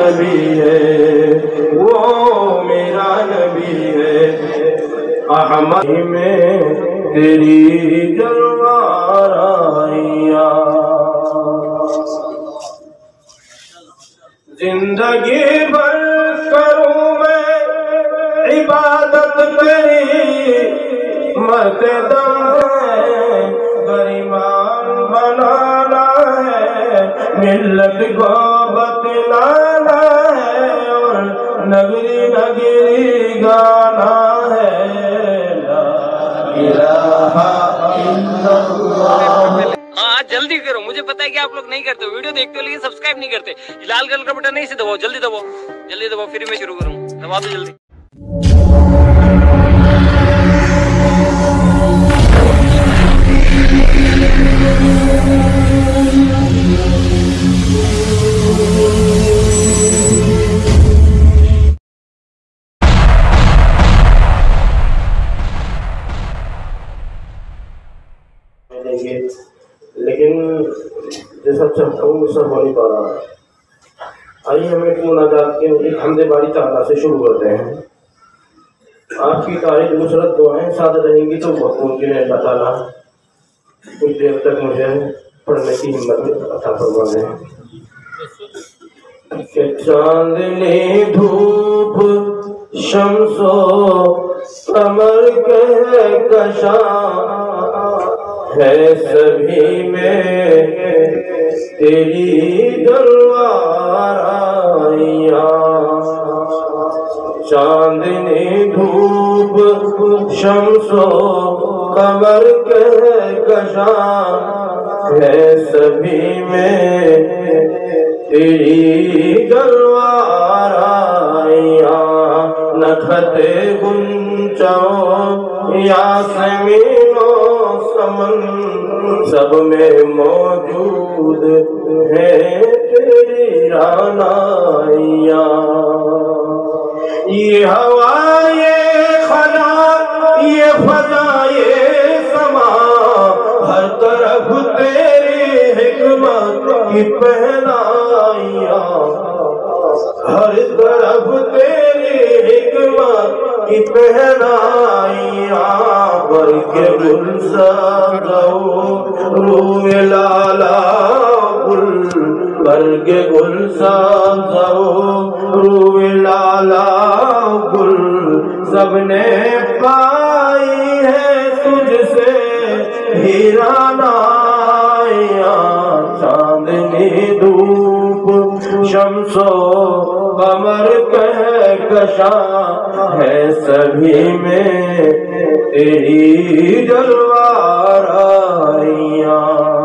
نبی ہے، وہ میرا نبی ہے، احمد میں تیری جلوہ آرائیاں، زندگی بھر کروں میں عبادت تیری، مرتے دم ہے غریبان بنانا ہے، ملت کو بتلانا ہے اور نگری نگری گانا ہے، لا الہ الا اللہ۔ ہاں جلدی کرو، مجھے پتا ہے کہ آپ لوگ نہیں کرتے، ویڈیو دیکھتے ہو لیکن سبسکرائب نہیں کرتے۔ لال کلر کا بٹن نہیں سے دباؤ، جلدی دباؤ، جلدی دباؤ، پھر میں شروع کروں، دبا دو جلدی۔ لیکن جیسا چاہتا ہوں وہ سب ہو نہیں پا رہا۔ آئیے ہم ایک مناجات کے ایک حمد باری تعالیٰ سے شروع کرتے ہیں۔ آپ کی تاریخ نصرت دعائیں ساتھ رہیں گی تو بہت ممکن ہے اللہ تعالیٰ کچھ دیر تک مجھے پڑھنے کی ہمت عطا فرما دیں۔ کہ چاندنی دھوپ شمس و قمر کے کشاں ہے سبھی میں تیری جلوہ آرائیاں، چاندنی دھوپ شمس و قمر کے کشاں ہے سبھی میں تیری جلوہ آرائیاں، نکھت گنچو یاسمین و سمن سب میں موجود ہے تیری رعنائیاں، یہ ہوا یہ خلا یہ فضا یہ سما ہر طرف تیری حکمت کی پہنائیاں، ہر طرف تیری حکمت کی پہنائیاں، برگ گلزار روح لالا گل، برگ گلزار روح لالا گل، سب نے پائی ہے تجھ سے ہی رعنائیاں، چاندنی دھوپ شمس و قمر کہکشاں ہے سبھی میں تیری جلوہ آرائیاں،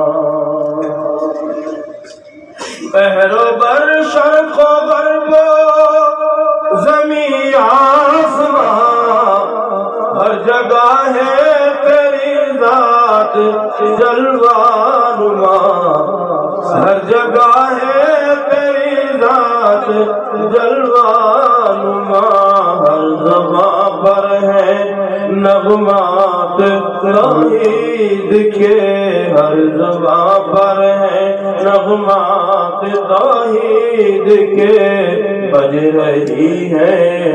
بحر و بر شرق و غرب و زمین آسماں ہر جگہ ہے تیری ذات جلوہ نما، ہر جگہ ہے تیری ذات جلوہ نما، ہر زباں پر ہے نغمات توحید کے، ہر زباں پر ہے نغمات توحید کے، بج رہی ہے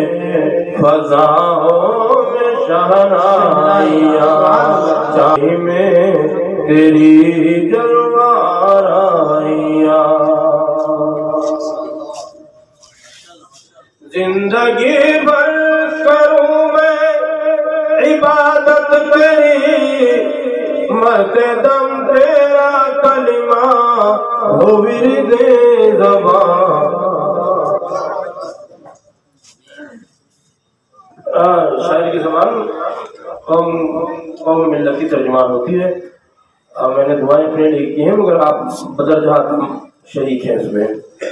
فضاؤں میں شہنائیاں، چاہے میں تیری جلوہ آرائیاں، زندگی بھر کروں میں عبادت تیری، مرتے دم تیرا کلمہ ہو ورد زبان۔ شاعر کی زبان قوم ملت کی ترجمان ہوتی ہے، میں نے دعائیں اپنے لیے کی ہیں مگر آپ بدرجات ہم شریک ہیں اس میں۔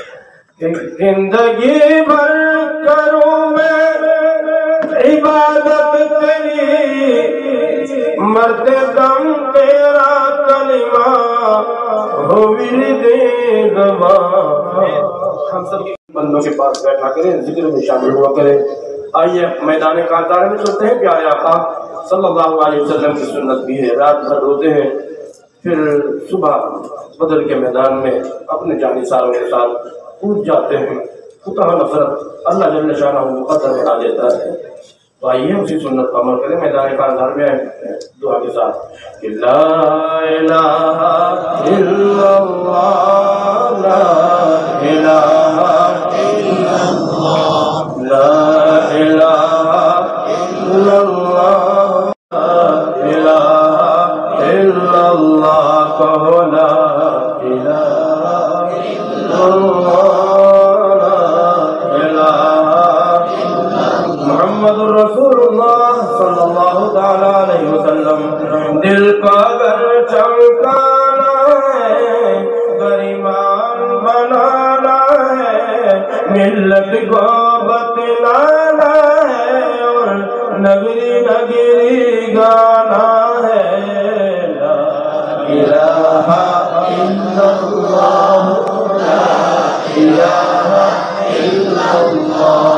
زندگی بھر کروں میں عبادت تیری، مرتے دم تیرا کلمہ ہو ورد زبان۔ ہم سب بندوں کے پاس بیٹھا کریں، ذکر میں شامل ہوا کریں۔ آئیے میدان کارزار میں چلتے ہیں، پیارے آقا صلی اللہ علیہ وسلم کی سنت بھی ہے، رات بھر روتے ہیں، پھر صبح بدر کے میدان میں اپنے جانثاروں کے ساتھ کود جاتے ہیں۔ کوتاہ نفرت اللہ جل شانہ مقدر بنا دیتا ہے۔ تو آئیے اسی سنت کا عمل کریں۔ میدان کارزار میں دعا کے ساتھ کہ لا الہ الا اللہ، لا الہ الا اللہ، لا الہ الا اللہ، لا الہ الا اللہ، کہو لا الہ الا اللہ، محمد رسول اللہ صلی اللہ تعالیٰ علیہ وسلم۔ دل کا اگر چمکانا ہے، گریبان بنانا ہے، ملت کو بتلانا ہے اور نگری نگری گانا ہے۔ لا الہ الا اللہ، لا الہ الا اللہ،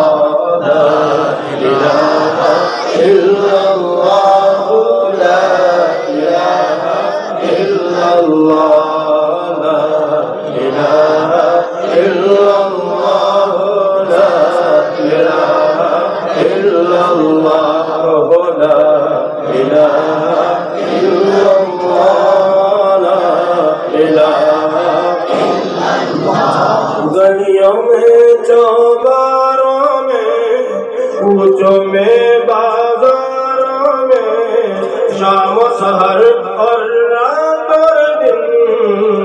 گلیوں میں چوباروں میں، کوچوں میں بازاروں میں، شام و سحر اور رات اور دن،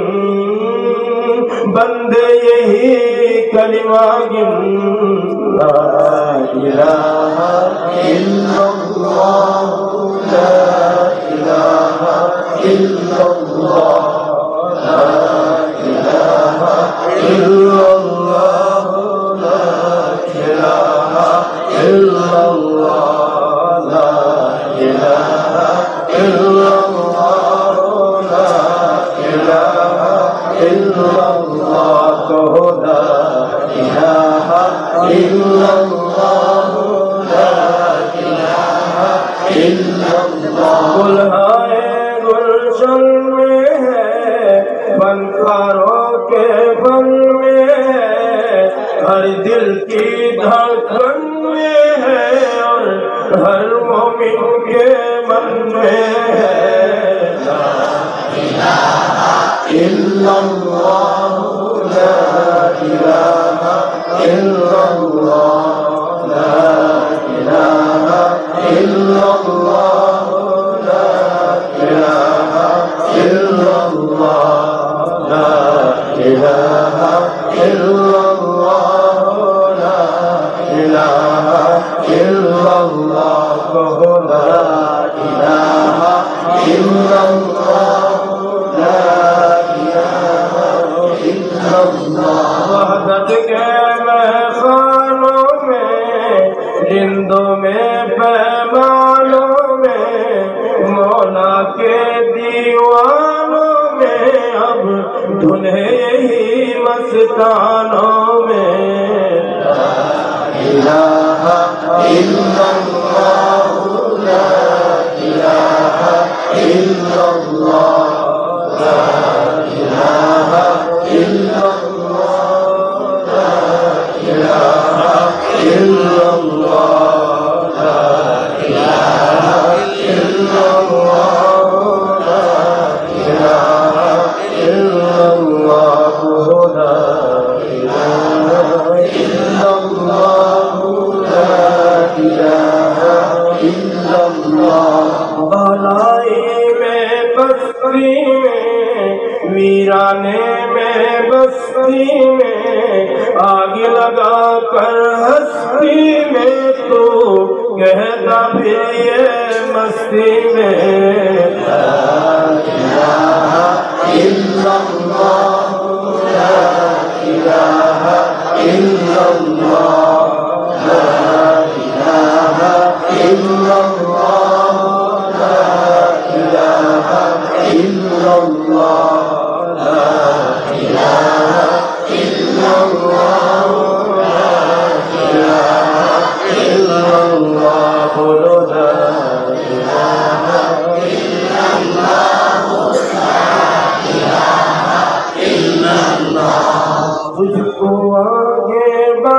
بندے یہی کلمہ گن، لا الہ الا اللہ، لا الہ الا اللہ، لا الہ الا اللہ، لا الہ الا اللہ، لا الہ الا اللہ، لا الہ الا اللہ، کہو لا الہ الا اللہ، لا الہ الا اللہ۔ گلہائے گلشن میں ہے، فنکاروں کے فن میں ہے، ہر دل کی دھڑکن میں ہے اور ہر مومن کے من میں ہے۔ لا الہ الا اللہ، لا الہ الا اللہ، لا الہ الا اللہ، لا الہ الا اللہ، لا الہ الا اللہ، لا الہ الا اللہ، کہو لا الہ الا اللہ، لا الہ الا اللہ۔ وحدت کے میخانوں میں، رندوں میں، پیمانوں میں، مولا کے دیوانوں میں، اب دھنے یہی مستانوں میں۔ لا الہ الا اللہ، لا الہ الا اللہ، لا الہ الا اللہ، لا الہ الا اللہ، لا الہ الا اللہ، لا الہ الا اللہ، لا الہ الا اللہ، لا الہ الا اللہ۔ بالائی میں بستی میں، ویرانے میں بستی میں، آگ لگا کر ہستی میں، تو کہتا پھر یہ مستی میں۔ لا الہ الا اللہ، لا الہ الا اللہ، لا الہ الا اللہ، لا الہ الا اللہ، لا الہ الا اللہ، لا الہ الا اللہ، بولو لا الہ الا اللہ، لا الہ الا اللہ۔ تجھ کو آگے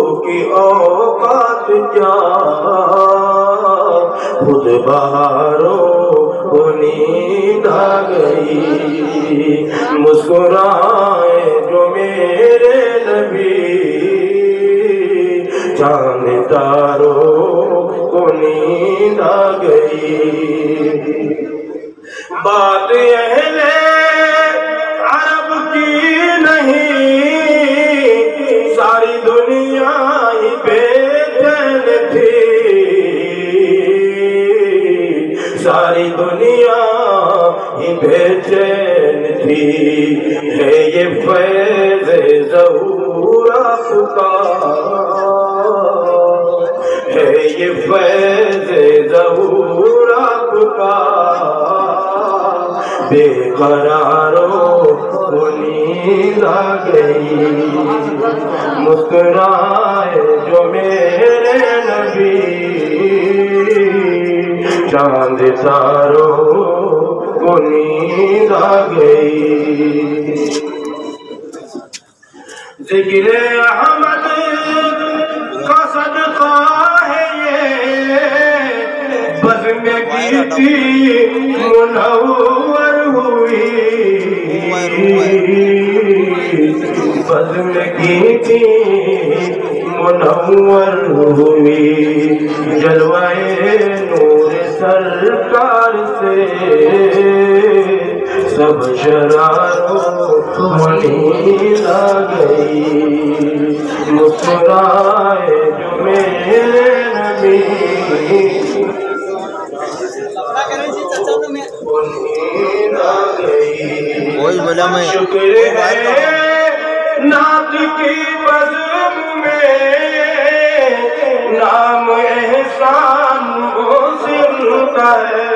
کیا خود بہاروں کو نیند آ گئی مسکرائے جو میرے نبی چاند تاروں کو نیند آ گئی بات اہل عرب کی نہیں ساری دنیا ہی بے چین تھی ساری دنیا ہی بے چین تھی ہے یہ فیض ظہور آپ کا ہے یہ فیض ظہور آپ کا بے قراروں کو نیند آ گئی مسکرائے جو میرے نبی چاند تاروں کو نیند آ گئی ذکر احمد کا صدقہ ہے یہ بزم گیتی منور ہوئی بزم گیتی منور ہوئی جلوہ نور سرکار سے سب شراروں کو نیند آ گئی مسکرائے جو میرے نبی نیند آ گئی شکر ہے نعت کی بزم میں نام احسان وہ سنتا ہے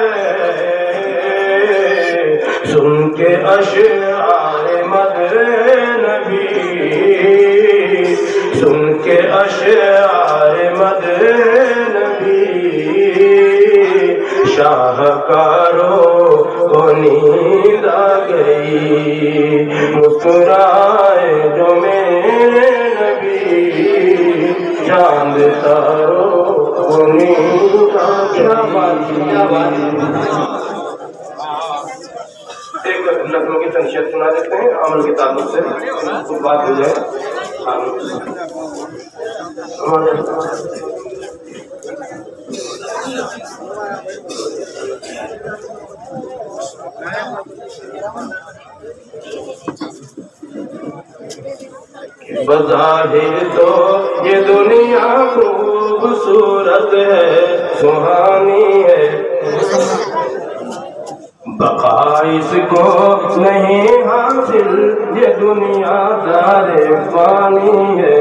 سن کے اشعار مدح نبی سن کے اشعار مدح نبی شاہکاروں کو نیند آ گئی مسکرائے جو میرے نبی چاند تاروں کو نیند آ گئی ایک نظموں کی تنشیت سنا دیتے ہیں عمل کے تعلق سے بات ہو جائے بظاہر تو یہ دنیا خوبصورت ہے سہانی ہے بقا اس کو نہیں حاصل یہ دنیا دار فانی ہے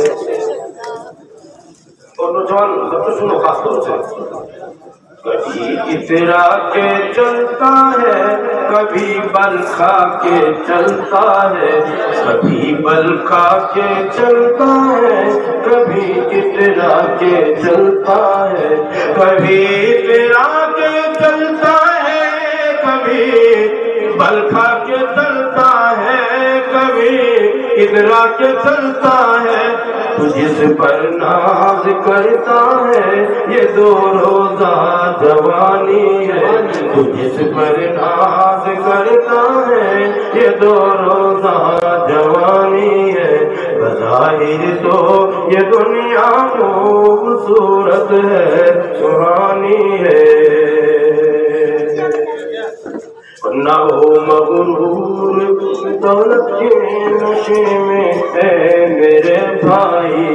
اور نوجوان سب سنو خاص طور سے کبھی اترا کے چلتا ہے کبھی بل کھا کے چلتا ہے کبھی بل کھا کے چلتا ہے کبھی اترا کے چلتا ہے کبھی اترا کے چلتا ہے کبھی بل کھا کے چلتا ہے کبھی اترا کے چلتا ہے تو جس پر ناز کرتا ہے یہ دو روزہ جوانی ہے تو جس پر ناز کرتا ہے یہ دو روزہ جوانی ہے بظاہر تو یہ دنیا خوبصورت ہے سہانی ہے نہ ہو مغرور دولت کے نشے میں اے میرے بھائی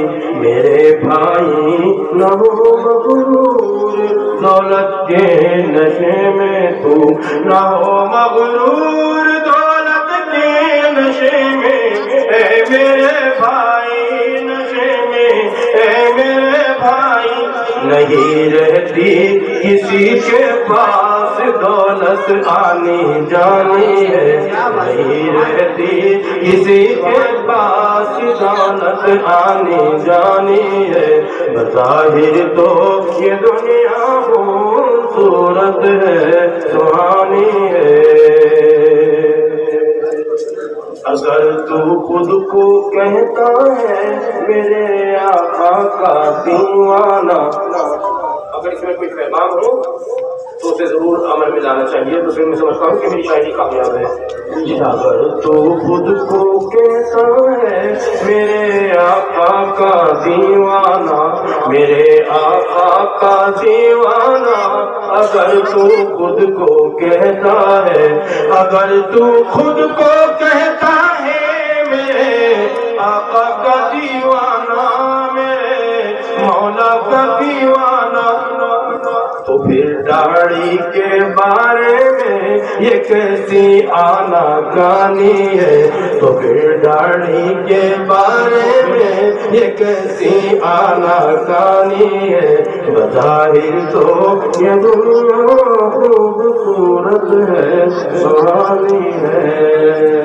نہ ہو مغرور دولت کے نشے میں تو نہ ہو مغرور دولت کے نشے میں اے میرے بھائی نشے میں اے میرے بھائی نہیں رہتی کسی کے پاس دولت آنی جانی ہے نہیں رہتی کسی کے پاس دولت آنی جانی ہے بظاہر تو یہ دنیا خوبصورت ہے سہانی ہے اگر تو خود کو کہتا ہے میرے آقا کا دیوانہ. اگر اس میں کوئی پیغام ہو تو اسے ضرور عمل میں لانا چاہیے، تو پھر میں سمجھتا ہوں کہ میری شاعری کامیاب ہے. اگر تو خود کو کہتا ہے میرے آقا کا دیوانہ، میرے آقا کا دیوانہ، اگر تو خود کو کہتا ہے، اگر تو خود کو کہتا ہے میرے آقا کا دیوانہ، میرے مولا کا دیوانہ، تو پھر داڑھی کے بارے میں یہ کیسی آنا کانی ہے، تو پھر داڑھی کے بارے میں یہ کیسی آنا کانی ہے. بظاہر تو یہ دنیا خوبصورت ہے، سہانی ہے.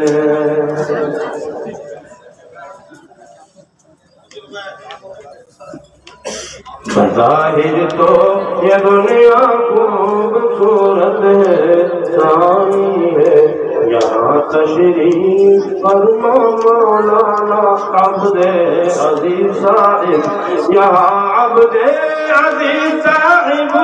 بظاہر تو یہ دنیا خوبصورت ہے، سہانی ہے. یہاں تشریف فرما مولانا عبد عزیز صاحب، یہاں عبد عزیز صاحب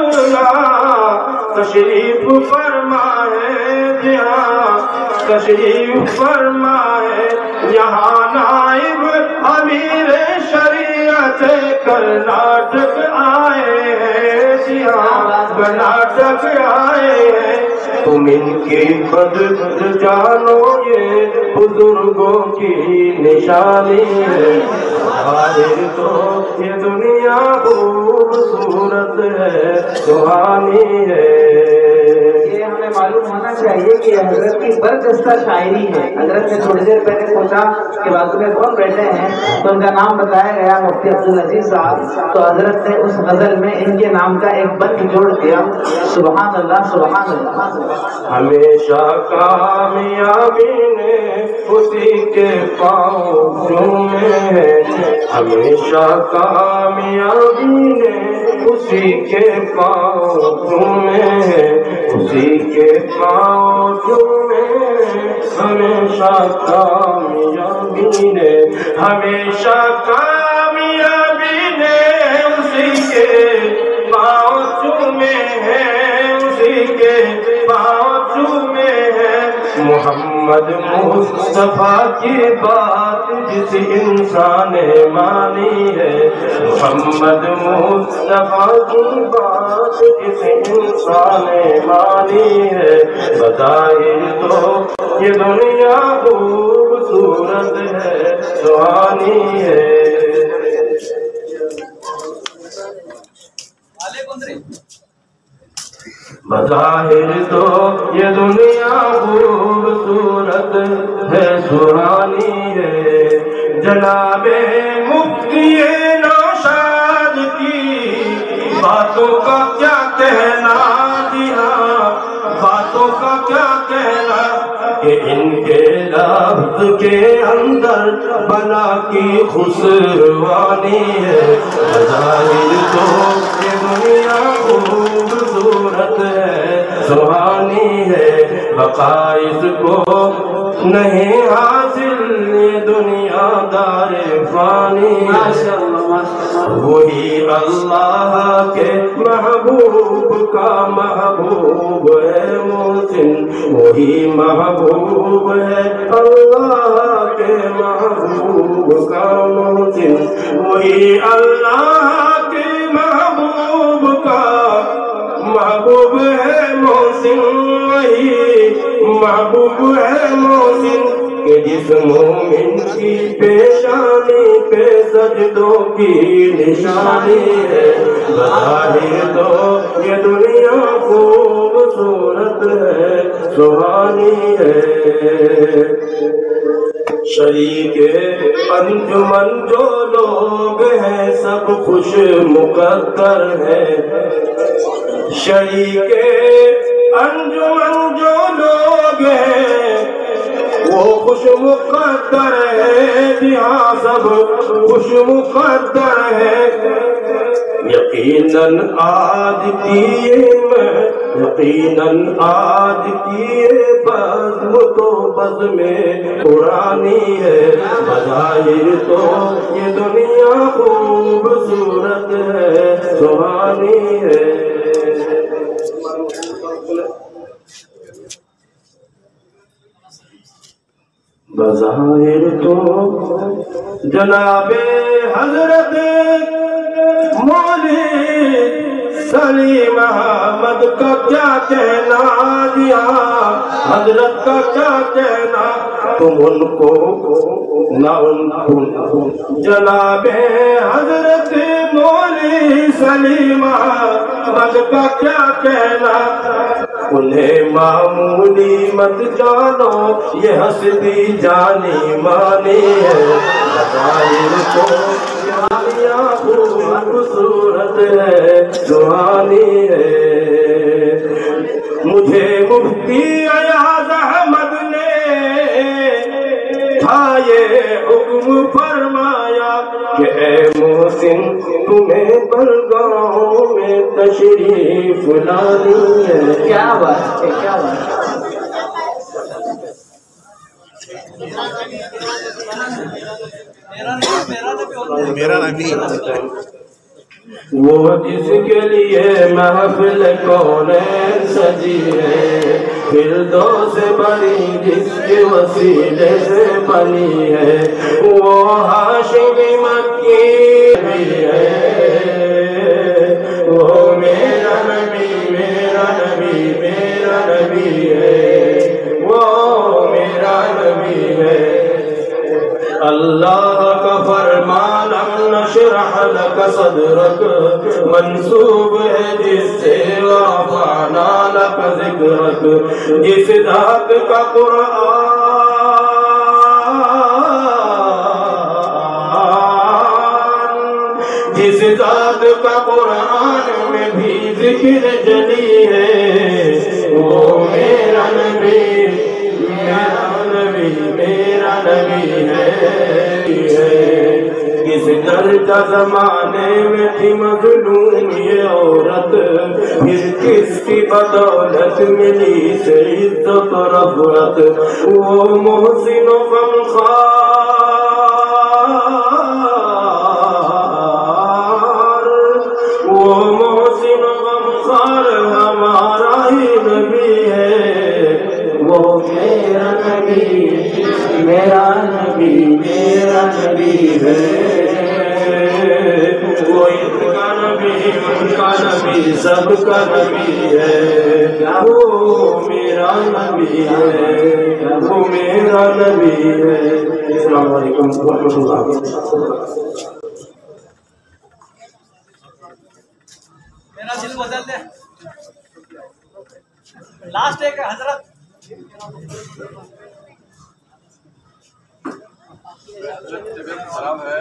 تشریف فرمائے، یہاں تشریف فرمائے. یہاں نائب امیر شریعت کرناٹک آئے ہیں، یہاں کرناٹک آئے ہیں. تم ان کی بد جانو، یہ بزرگوں کی نشانی ہے. ظاہر تو یہ دنیا خوبصورت ہے، سہانی ہے. یہ ہمیں معلوم ہونا چاہیے کہ حضرت کی برجستہ شاعری ہے. حضرت نے تھوڑی دیر پہلے پوچھا کہ بازو میں کون بیٹھے ہیں، تو ان کا نام بتایا گیا مفتی عبدالعزیز صاحب. تو حضرت نے اس غزل میں ان کے نام کا ایک بند جوڑ دیا. سبحان اللہ سبحان اللہ. ہمیشہ کامیابی نے اسی کے پاؤں چومے ہیں، ہمیشہ کامیابی نے اسی کے پاؤں چومے ہیں، اسی کے پاؤں چومے ہیں. ہمیشہ کامیابی نے، ہمیشہ کامیابی نے اسی کے پاؤں چومے ہیں، اسی کے پاؤں چومے ہیں. محمد مصطفیٰ کی بات جس انسان نے مانی ہے، محمد مصطفیٰ کی بات جس انسان نے مانی ہے. بظاہر تو یہ دنیا خوبصورت ہے، سہانی ہے. بظاہر تو یہ دنیا خوبصورت ہے، سہانی ہے. جناب مفتی نوشاد کی باتوں کا کیا کہنا، دیا باتوں کا کیا کہنا، کہ ان کے لفظ کے اندر بلا کی خسروانی ہے. بظاہر تو یہ دنیا خوبصورت ہے، سہانی ہے. بقائز کو نہیں حاصل یہ دنیا دار فانی ہے. وہی اللہ کے محبوب کا محبوب ہے محسن، وہی محبوب ہے اللہ کے محبوب کا محسن، وہی اللہ کے محبوب کا محبوب ہے محسن، وہی محبوب ہے محسن. کہ جس مومن کی پیشانی پہ سجدوں کی نشانی ہے. بظاہر تو یہ دنیا خوبصورت ہے، سہانی ہے. شریک انجمن جو لوگ ہیں سب خوش مقدر ہیں، شریک انجمن جو لوگ ہیں وہ خوش مقدر ہے جہاں سب خوش مقدر ہے یقیناً آج کیے میں یقیناً آج کیے بزم تو بزم پرانی ہے بظاہر تو یہ دنیا خوبصورت ہے سہانی ہے بظاہر تو جناب حضرت مولی سلیم احمد کا کیا کہنا دیا حضرت کا کیا کہنا تم ان کو نہ ان کو جناب حضرت مولی سلیم احمد کا کیا کہنا انہیں معمولی مت جانو یہ ہستی جانی مانی ہے بظاہر تو دنیا خوبصورت ہے سہانی ہے مجھے مفتی ایاز احمد نے تھا یہ حکم فرمایا کہ اے محسن تمہیں بلگاؤں میں تشریف لانی ہے کیا بات ہے کیا بات میرا نبی وہ جس کے لیے محفل کونین سجی ہے فردوس بنی جس کے وسیلے سے بنی ہے وہ ہاشمی مکی بھی ہے وہ میرا نبی میرا نبی میرا نبی ہے وہ میرا نبی ہے اللہ کا فرمان نشرح لک صدرک منصوب ہے جس سے رفعنا لک ذکرک جس ذات کا قرآن جس ذات کا قرآن میں بھی ذکر جلی ہے وہ میرا نبی میرا نبی میرا نبی ہے کس درجہ زمانے میں تھی مظلوم یہ عورت پھر کس کی بدولت ملی سے عزت و رفعت وہ محسن و غمخوار وہ محسن و غمخوار ہمارا ہی نبی ہے وہ میرا نبی میرا نبی میرا نبی ہے وہ ان کا نبی ان کا نبی سب کا نبی ہے وہ میرا نبی ہے وہ میرا نبی ہے السلام علیکم ورحمۃ اللہ میرا دل بدل دے لاسٹ ایک حضرت خراب ہے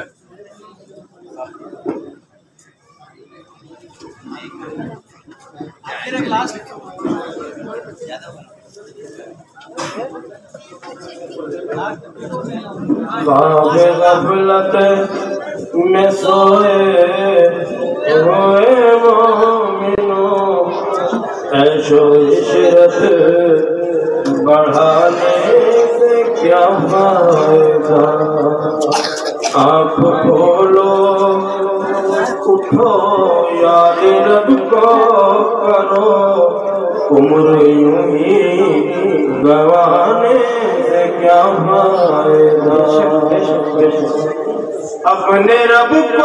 خواب غفلت میں سوئے ہوئے مومنوں عیش و عشرت بڑھانے سے کیا فائدہ آپ کھولو اٹھو یاد رب کو کرو عمر یوں ہی گوانے سے کیا فائدہ اپنے رب کو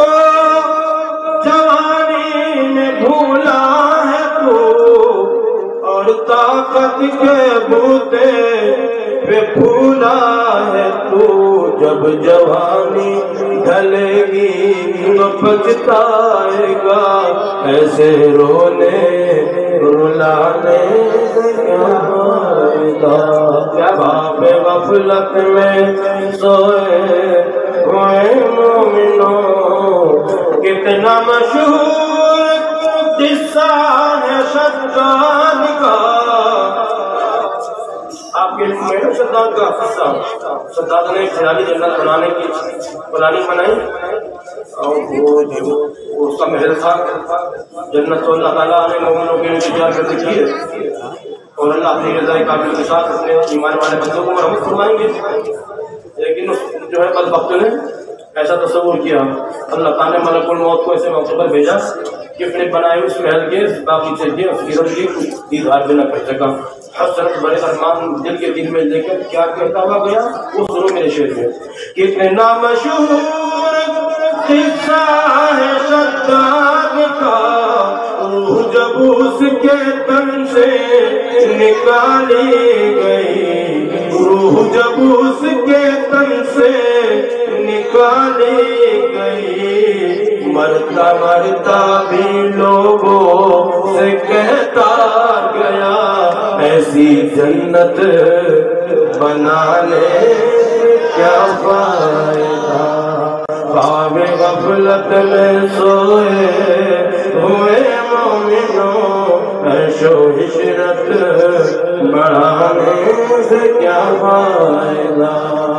جوانی میں بھولا ہے تو اور طاقت کے بوتے پہ پھولا ہے تو جب جوانی ڈھلے گی تو پچھتائے گا ایسے رونے رلانے سے کیا فائدہ خواب غفلت میں سوئے ہوئے مومنوں کتنا مشہور قصہ ہے شداد کا آپ کے شداد کا قصہ؟ شداد نے خیالی جنت بنانے کی پلاننگ بنائی اور وہ اس کا محل تھا جنت تو اللہ تعالیٰ نے مومنوں کے لیے تیار کر رکھی ہے اور اللہ اپنی رضا کامل کے ساتھ اپنے ایمان والے بندوں کو مرحمت فرمائیں گے، لیکن جو ہے بدبخت نے ایسا تصور کیا، اللہ تعالیٰ نے ملک الموت کو ایسے موقع پر بھیجا کہ اپنے بنائے اس محل کے باقی چیزیں سیرت کی دیدار بھی نہ کر سکا۔ حسرت بڑے ارمان دل کے دل میں لے کر کیا کہتا ہوا گیا وہ سنو میرے شعر میں۔ کتنا مشہور قصہ ہے شداد کا، روح جب اس کے تن سے نکالی گئی، روح جب اس کے تن سے نکالی گئی، مرتا مرتا بھی لوگوں سے کہتا گیا ایسی جنت بنانے کیا فائدہ، خواب غفلت میں سوئے ہوئے مومنوں عیش و عشرت بڑھانے سے کیا فائدہ۔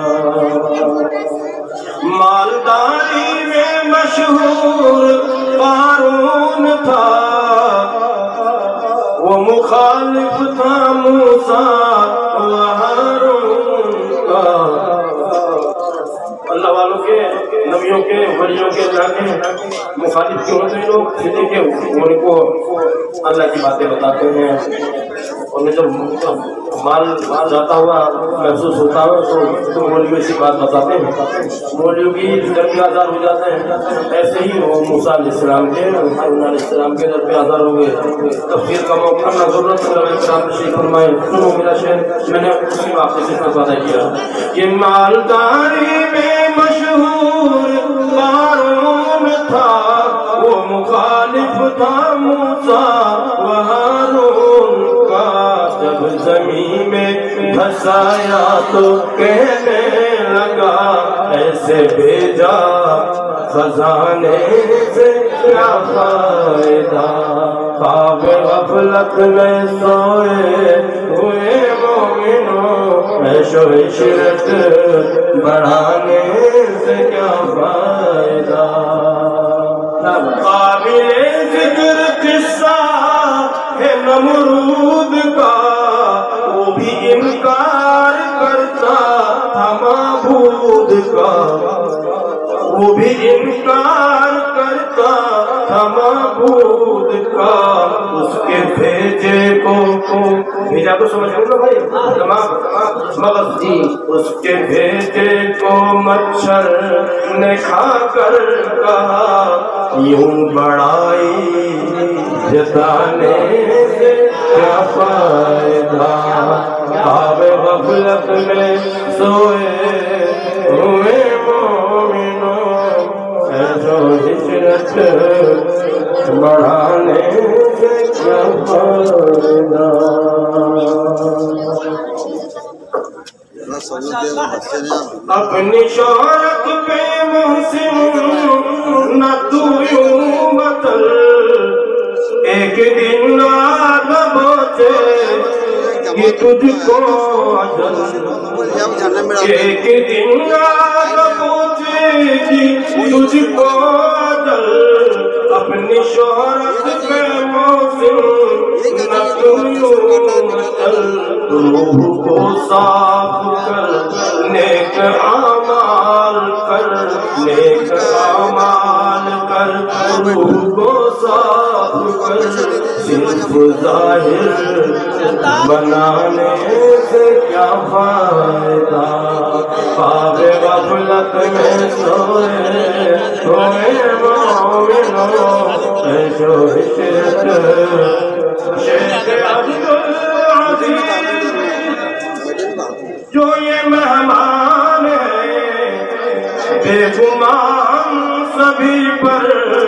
مالداری میں مشہور قارون تھا، وہ مخالف تھا موسیٰ و ہارون کا۔ اللہ والوں کے نبیوں کے ولیوں کے اللہ کے مخالف کیوں ہوتے ہیں لوگ؟ اس لیے کہ ان کو اللہ کی باتیں بتاتے ہیں، اور جب مال جاتا ہوا محسوس ہوتا ہے تو مولوی ایسی بات بتاتے ہیں، مولوی کی در پہ آزار ہو جاتے ہیں۔ ایسے ہی وہ موسیٰ علیہ السلام کے ہارون علیہ السلام کے در پہ آزار ہو گئے۔ تفسیر کا موقع نہ ضرورت تشریف فرمائے، سنو میرا شعر، میں نے اسی واقعے سے وعدہ کیا کہ مالداری میں مشہور قارون تھا، وہ مخالف تھا موسیٰ و ہارون کا، جب زمین میں دھسایا تو کہنے لگا ایسے بھیجا خزانے سے کیا فائدہ، خواب غفلت میں سوئے ہوئے مومنوں عیش و عشرت بڑھانے سے کیا فائدہ۔ قابل ذکر قصہ ہے نمرود کا، وہ بھی انکار کرتا تھا معبود کا، وہ بھی انکار کرتا تھا معبود کا، اس کے بھیجے کو بھیجا تو سمجھ لو نا بھائی تمام مغز جی، اس کے بھیجے کو مچھر نے کھا کر کہا یوں بڑائی جتانے سے کیا فائدہ، خواب غفلت میں سوئے ہوئے مومنوں عیش و عشرت بڑھانے سے کیا فائدہ۔ اپنی شہرت پہ محسن نہ تو یوں مطل، ایک دن آگ بوچے کہ تجھ کو اجل، ایک دن آگ بوچے کہ تجھ کو اجل، اپنی شہرت پہ محسن نہ تو یوں مطل، روح کو صاف کر نیک اعمال کر، نیک اعمال کر، روح کو صاف کر، صرف ظاہر بنانے سے کیا فائدہ، خواب غفلت میں سوئے ہوئے مومنوں عیش و عشرت۔ جو یہ مہمان ہے بے گمان سبھی پر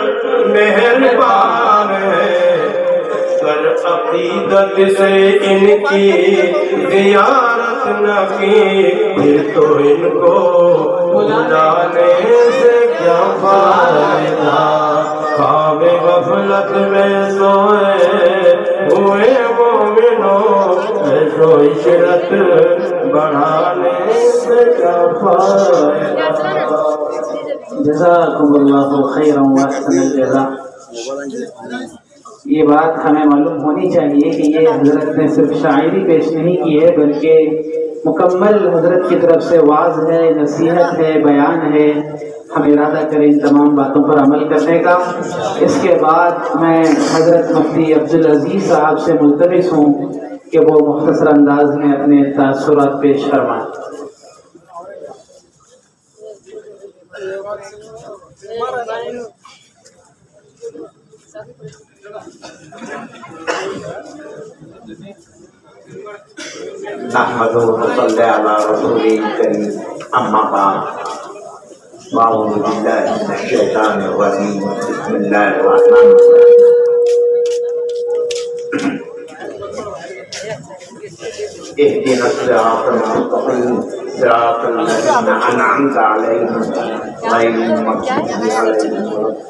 مہربان ہے، کر عقیدت سے ان کی زیارت نہ کی پھر تو ان کو بلانے سے کیا فائدہ، خواب غفلت میں سوئے हुए मोमिनों ऐसो इशरत बढ़ाने से क्या फायदा। जज़ाकुमुल्लाहु खैरन व अहसनल जज़ा। ये बात हमें मालूम होनी चाहिए कि ये हजरत ने सिर्फ शायरी पेश नहीं की है, बल्कि मुकम्मल हजरत की तरफ से वाज है, नसीहत है, बयान है। हम इरादा करें इन तमाम बातों पर अमल करने का। इसके बाद मैं हजरत मुफ्ती अब्दुल अजीज साहब से मुल्तमिस हूँ कि वो मुख्तसर अंदाज में अपने तासुरात पेश फरमाएं। नहमदुहु व नसल्ली अला रसूलिल करीम अम्मा बाद अऊज़ु बिल्लाहि मिनश शैतानिर रजीम बिस्मिल्लाहिर रहमानिर रहीम इहदिनस सिरातल मुस्तक़ीम सिरातल लज़ीना अनअमता अलैहिम गैरिल मग़ज़ूबि अलैहिम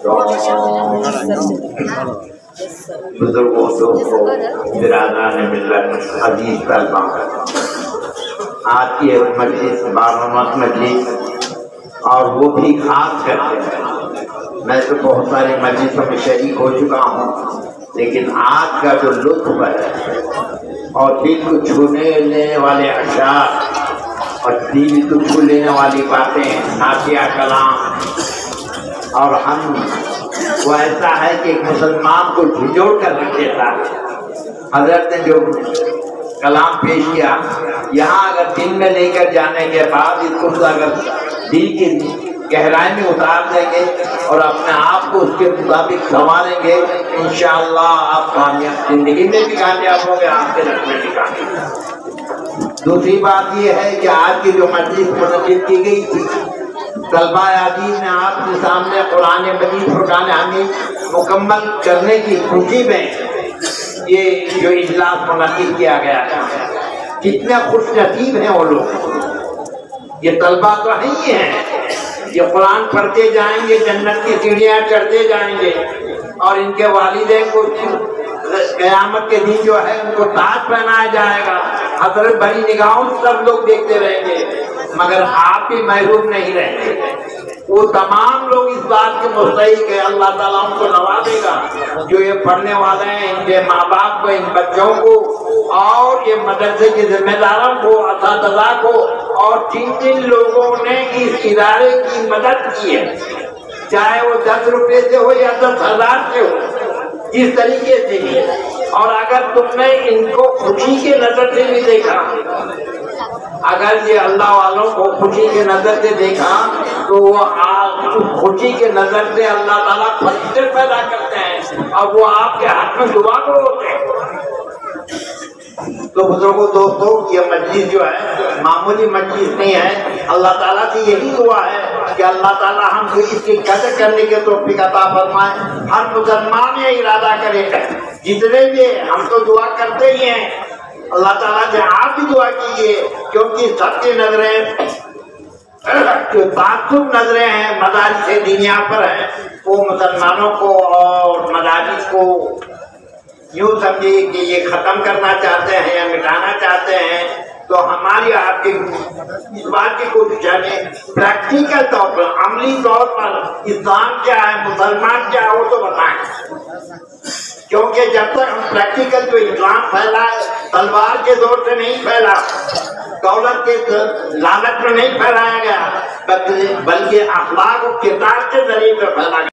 वलद्दाल्लीन। बुजुर्गों, दोस्तों, बिरादरान मिल्लत, अजीज तलबा, आज की मजलिस 12वां मजलिस और वो भी खास करके मैं तो बहुत सारे मजलिसों में शरीक हो चुका हूँ, लेकिन आज का जो लुत्फ है और दिल को छूने वाले अशार और दिल को छू लेने वाली बातें, नातिया कलाम, और हम वो ऐसा है कि एक मुसलमान को झिझोड़ कर रख देता है। हजरत ने जो कलाम पेश किया, यहाँ अगर दिल में लेकर जाने के बाद इसको अगर दिल की गहराई में उतार देंगे और अपने आप को उसके मुताबिक संवारेंगे, इंशाअल्लाह आप कामयाब, जिंदगी में भी कामयाब होंगे, आखिरत में भी कामयाब। दूसरी बात ये है कि आज की जो मजलिस मुनक़िद की गई थी, तलबा अजीज ने आपके सामने कुरान मजीद फुरकान हमीद मुकम्मल करने की खुशी में ये जो इजलास मुनक़िद किया गया था, कितने खुश नसीब हैं वो लोग। ये तलबा तो नहीं है, ये कुरान पढ़ते जाएंगे, जन्नत की सीढ़ियाँ चढ़ते जाएंगे और इनके वालिदैन को क़यामत के दिन जो है उनको ताज पहनाया जाएगा। हज़रत बड़ी निगाहों से सब लोग देखते रहेंगे, मगर आप भी महरूम नहीं रहेंगे। वो तमाम लोग इस बात के मुस्तहिक है, अल्लाह ताला उनको नवाजेगा जो ये पढ़ने वाले हैं, इनके माँ बाप को, इन बच्चों को और ये मदरसे के जिम्मेदारों को, असातिज़ा को, और जिन जिन लोगों ने इस इदारे की मदद की है, चाहे वो 10 रुपये से हो या 10,000 से हो, जिस तरीके से भी, और अगर तुमने इनको खुशी के नजर से भी देखा, अगर ये अल्लाह वालों को खुशी के नजर से देखा तो वो खुशी के नजर से अल्लाह ताला फरिश्ते पैदा करते हैं और वो आपके हाथ में दुआ को होते हैं। तो बुजुर्गों, दोस्तों, ये मजलिस जो है मामूली मजलिस नहीं है। अल्लाह ताला से यही दुआ है कि अल्लाह ताला हमको इसकी कदर करने के तौफीक अता फरमाए। हर मुसलमान ये इरादा करेगा, जितने भी हम तो दुआ करते ही हैं, अल्लाह ताला से आप भी दुआ कीजिए, क्योंकि सबकी नजरें जो ताक़ुब नजरें हैं मदारिस दुनिया पर है, वो मुसलमानों को और मदारिस को यूँ समझिए कि ये ख़त्म करना चाहते हैं या मिटाना चाहते हैं। तो हमारी आपकी इस बात की कोशिश है प्रैक्टिकल तौर पर, अमली तौर पर इस्लाम क्या है, मुसलमान क्या है, वो तो बताएं। क्योंकि जब तक हम प्रैक्टिकल जो इस्लाम फैला है, तलवार के दौर से नहीं फैला, दौलत के लालच में नहीं फैलाया गया, बल्कि अखलाक और किरदार के जरिए से फैला